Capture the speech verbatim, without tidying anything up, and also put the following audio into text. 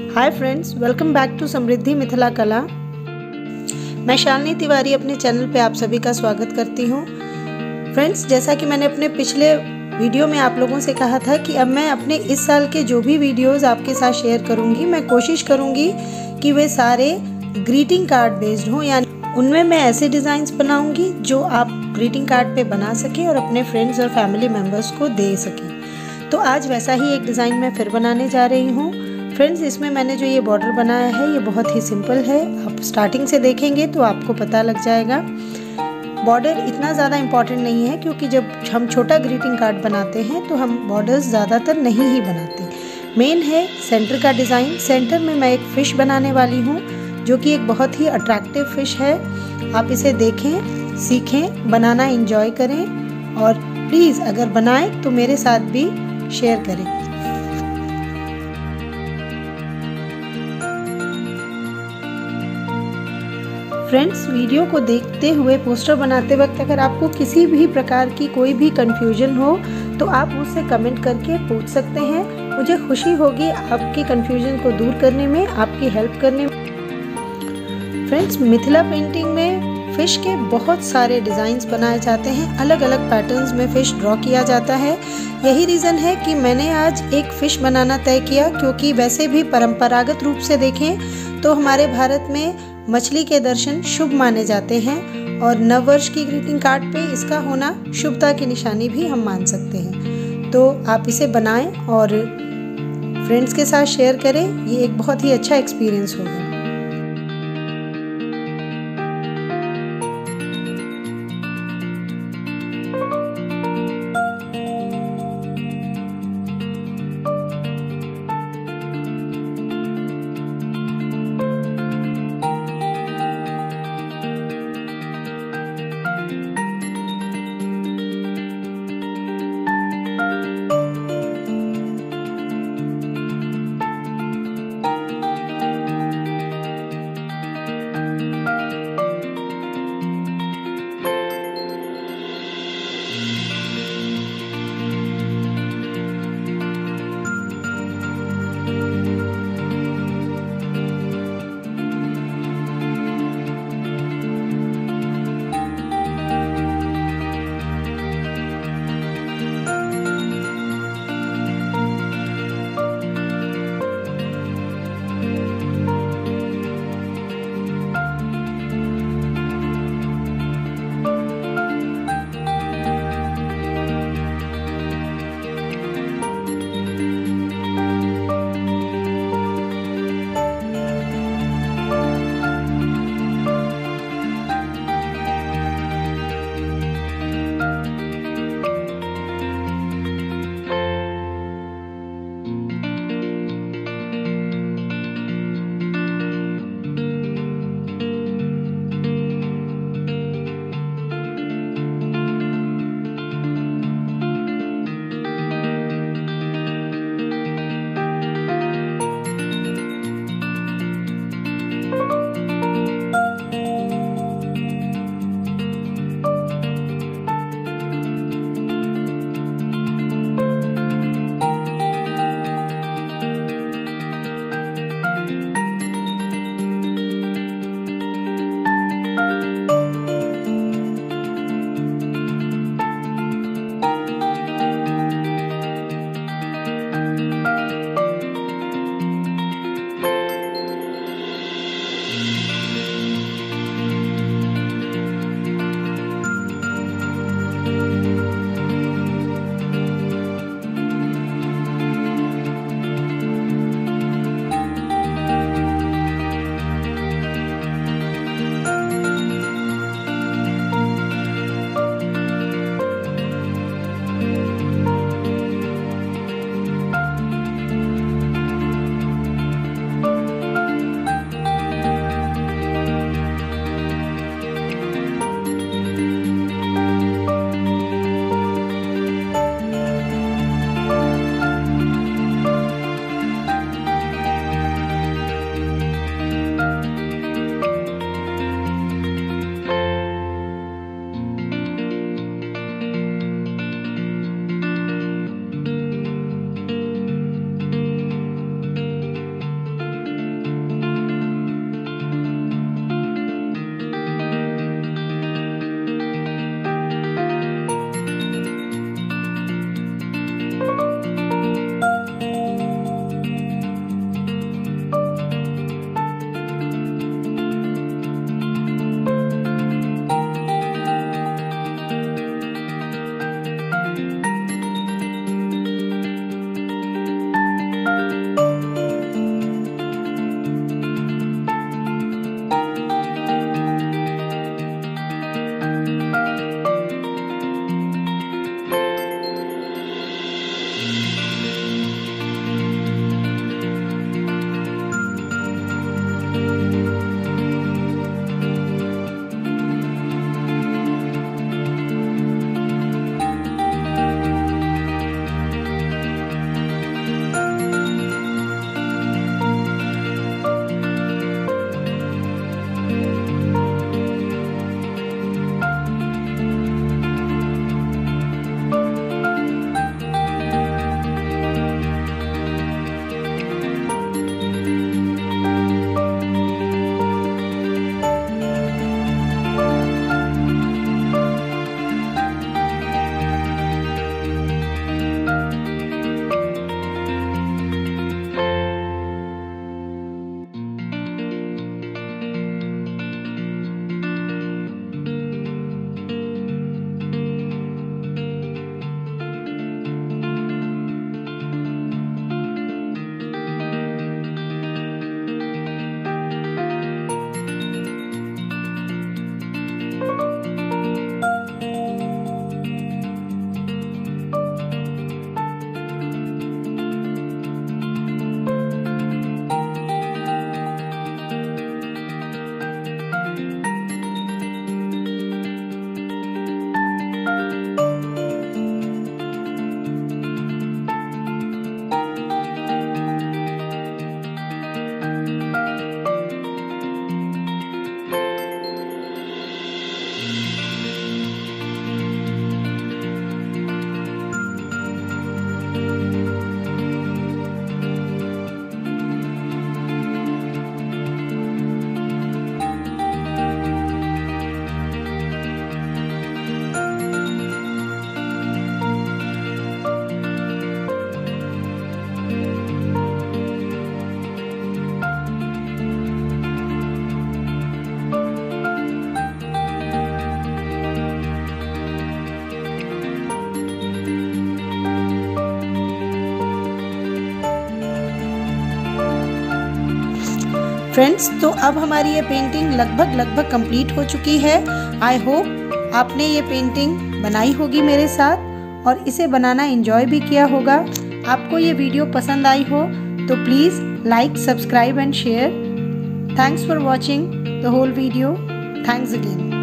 Hi friends, welcome back to Samriddhi Mithila Kala. मैं शालिनी तिवारी अपने channel पे आप सभी का स्वागत करती हूँ। फ्रेंड्स, जैसा कि मैंने अपने पिछले वीडियो में आप लोगों से कहा था कि अब मैं अपने इस साल के जो भी वीडियोस आपके साथ शेयर करूँगी, मैं कोशिश करूँगी कि वे सारे ग्रीटिंग कार्ड बेस्ड हों, यानी उनमें मैं ऐसे डिज़ाइंस बनाऊँगी जो आप ग्रीटिंग कार्ड पे बना सकें और अपने फ्रेंड्स और फैमिली मेम्बर्स को दे सकें। तो आज वैसा ही एक डिज़ाइन मैं फिर बनाने जा रही हूँ। फ्रेंड्स, इसमें मैंने जो ये बॉर्डर बनाया है ये बहुत ही सिंपल है। आप स्टार्टिंग से देखेंगे तो आपको पता लग जाएगा। बॉर्डर इतना ज़्यादा इम्पॉर्टेंट नहीं है, क्योंकि जब हम छोटा ग्रीटिंग कार्ड बनाते हैं तो हम बॉर्डर्स ज़्यादातर नहीं ही बनाते। मेन है सेंटर का डिज़ाइन। सेंटर में मैं एक फ़िश बनाने वाली हूँ जो कि एक बहुत ही अट्रैक्टिव फ़िश है। आप इसे देखें, सीखें, बनाना एंजॉय करें और प्लीज़ अगर बनाएं तो मेरे साथ भी शेयर करें। फ्रेंड्स, वीडियो को देखते हुए पोस्टर बनाते वक्त अगर आपको किसी भी प्रकार की कोई भी कंफ्यूजन हो तो आप मुझसे कमेंट करके पूछ सकते हैं। मुझे खुशी होगी आपकी कंफ्यूजन को दूर करने में, आपकी हेल्प करने में। फ्रेंड्स, मिथिला पेंटिंग में फ़िश के बहुत सारे डिज़ाइंस बनाए जाते हैं, अलग अलग पैटर्न्स में फ़िश ड्रॉ किया जाता है। यही रीज़न है कि मैंने आज एक फ़िश बनाना तय किया, क्योंकि वैसे भी परंपरागत रूप से देखें तो हमारे भारत में मछली के दर्शन शुभ माने जाते हैं और नववर्ष की ग्रीटिंग कार्ड पे इसका होना शुभता की निशानी भी हम मान सकते हैं। तो आप इसे बनाएं और फ्रेंड्स के साथ शेयर करें। ये एक बहुत ही अच्छा एक्सपीरियंस होगा। फ्रेंड्स, तो अब हमारी ये पेंटिंग लगभग लगभग कंप्लीट हो चुकी है। आई होप आपने ये पेंटिंग बनाई होगी मेरे साथ और इसे बनाना एंजॉय भी किया होगा। आपको ये वीडियो पसंद आई हो तो please like, subscribe and share. Thanks for watching the whole video. Thanks again.